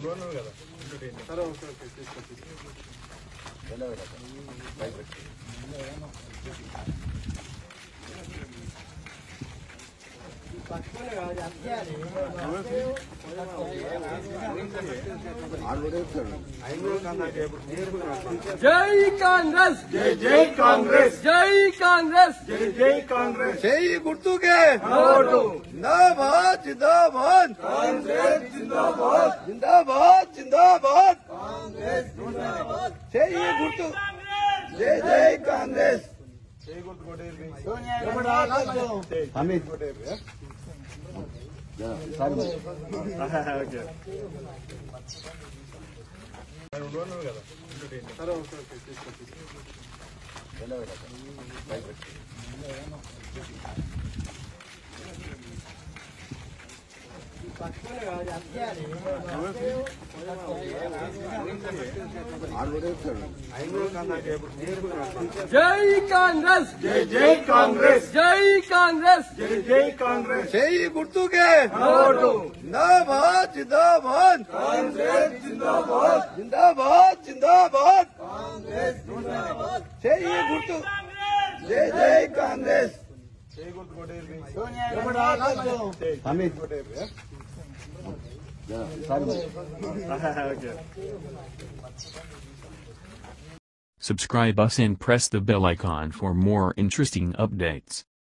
జై కాంగ్రెస్ జై జై కాంగ్రెస్ జై కాంగ్రెస్ జై జై కాంగ్రెస్ జై గుర్తుకే ఓటు జిందాబాద్ జిందాబాద్ కాంగ్రెస్ జిందాబాద్ జిందాబాద్ జిందాబాద్ కాంగ్రెస్ జిందాబాద్ జై గుర్తు జై జై కాంగ్రెస్ జై గుర్తు కొట్టేది అమిత్ ఓకే జై కాంగ్రెస్ జై జై కాంగ్రెస్ జై కాంగ్రెస్ జై జై కాంగ్రెస్ జై గుర్తుకే ఓటు జిందాబాద్ జిందాబాద్ కాంగ్రెస్ జిందాబాద్ జిందాబాద్ జిందాబాద్ కాంగ్రెస్ జిందాబాద్ జై గుర్తు జై జై కాంగ్రెస్ జై గుర్తు కొట్టేది Amit okay Subscribe us and press the bell icon for more interesting updates.